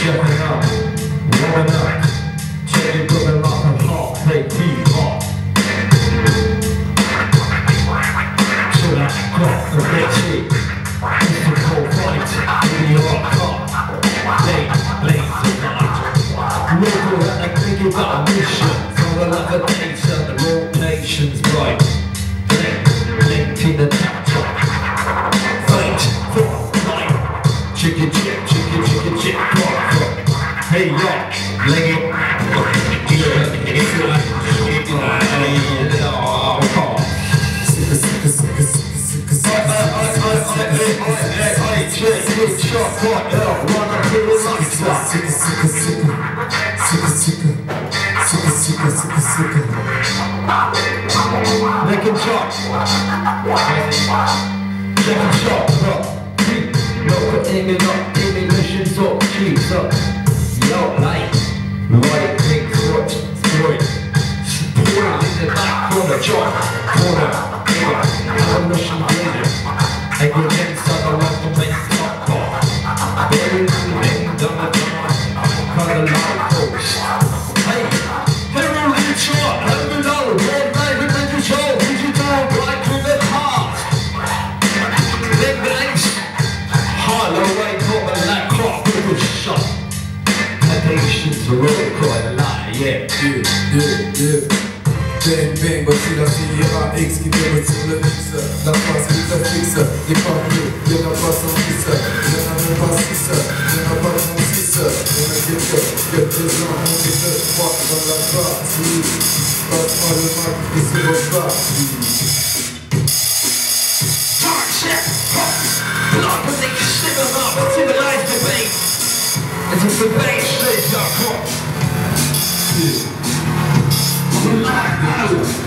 Stepping up, warming up, changing rhythm off of heart, play deep heart. So that clock, the bitchy, it's a cold fight, in your car, late tonight. Local and I think about a mission, from the levitation, the rotation's bright. Blink in the top, fight for life. Chicken chip, hey yo, leg it. Making shots, checking shots up. No aiming up, ammunitions up, cheese up. Yo, light pink foot, spoil in the back corner, joint, corner, ammunition laser. I get inside the left of my top bar. Buried in the wind on the dawn, cut a loud post. Hey, heroin shot, $100, red light with the control, digital, right to the heart. Big bangs, hollow way, caught a light clock with a shot. Patience, a roll call, lie, yeah. Bang bang, voici la CIRAX qui déroule sur le X. La face qui te fixe, n'est pas bleu, y'en a pas 110. Y'en a même pas 6, y'en a pas 36. Y'en a quelques gens, on est deux, trois dans la partie. Passe-moi le mic et c'est reparti. Talk shit, blood but they can stick them up, it's civilized debate. It's a debate, straight up. Yeah.